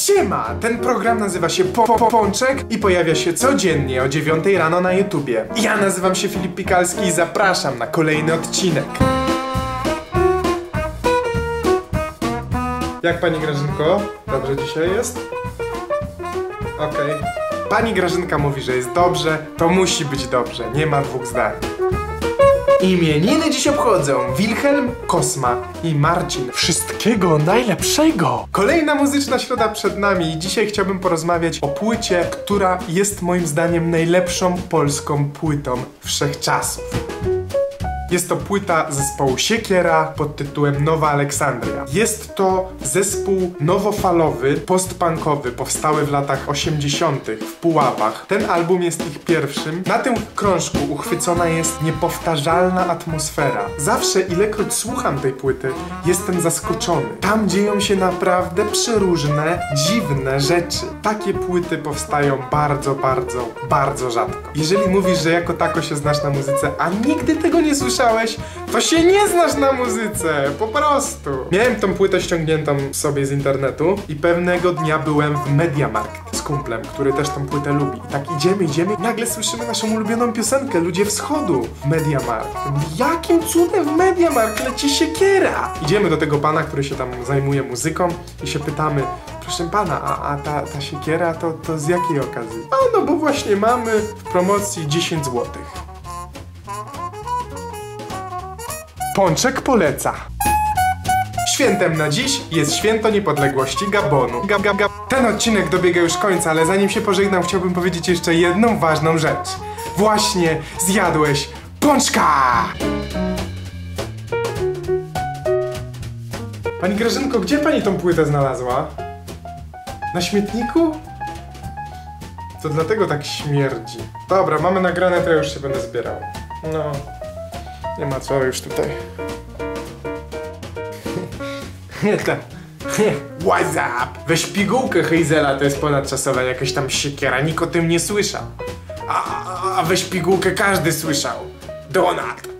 Siema! Ten program nazywa się Pączek i pojawia się codziennie o 9 rano na YouTubie. Ja nazywam się Filip Pikalski i zapraszam na kolejny odcinek. Jak pani Grażynko? Dobrze dzisiaj jest? Okej. Pani Grażynka mówi, że jest dobrze, to musi być dobrze, nie ma dwóch zdań. Imieniny dziś obchodzą Wilhelm, Kosma i Marcin. Wszystkiego najlepszego! Kolejna muzyczna środa przed nami i dzisiaj chciałbym porozmawiać o płycie, która jest moim zdaniem najlepszą polską płytą wszechczasów. Jest to płyta zespołu Siekiera pod tytułem Nowa Aleksandria. Jest to zespół nowofalowy, postpunkowy, powstały w latach 80. w Puławach. Ten album jest ich pierwszym. Na tym krążku uchwycona jest niepowtarzalna atmosfera. Zawsze, ilekroć słucham tej płyty, jestem zaskoczony. Tam dzieją się naprawdę przeróżne, dziwne rzeczy. Takie płyty powstają bardzo rzadko. Jeżeli mówisz, że jako tako się znasz na muzyce, a nigdy tego nie słyszałeś, to się nie znasz na muzyce, po prostu. Miałem tą płytę ściągniętą sobie z internetu i pewnego dnia byłem w Mediamarkt z kumplem, który też tą płytę lubi. I tak idziemy i nagle słyszymy naszą ulubioną piosenkę Ludzie Wschodu w Mediamarkt. Jakim cudem w Mediamarkt leci Siekiera? Idziemy do tego pana, który się tam zajmuje muzyką i się pytamy: proszę pana, a ta Siekiera to z jakiej okazji? A no bo właśnie mamy w promocji 10 zł. Pączek poleca. Świętem na dziś jest święto niepodległości Gabonu. Ten odcinek dobiega już końca, ale zanim się pożegnam, chciałbym powiedzieć jeszcze jedną ważną rzecz. Właśnie zjadłeś pączka! Pani Grażynko, gdzie pani tą płytę znalazła? Na śmietniku? To dlatego tak śmierdzi. Dobra, mamy nagrane, to ja już się będę zbierał. No, nie ma co już tutaj. What's up? Weź pigułkę Heizela, to jest ponadczasowa jakaś tam Siekiera, nikt o tym nie słyszał. A weź pigułkę każdy słyszał. Donald.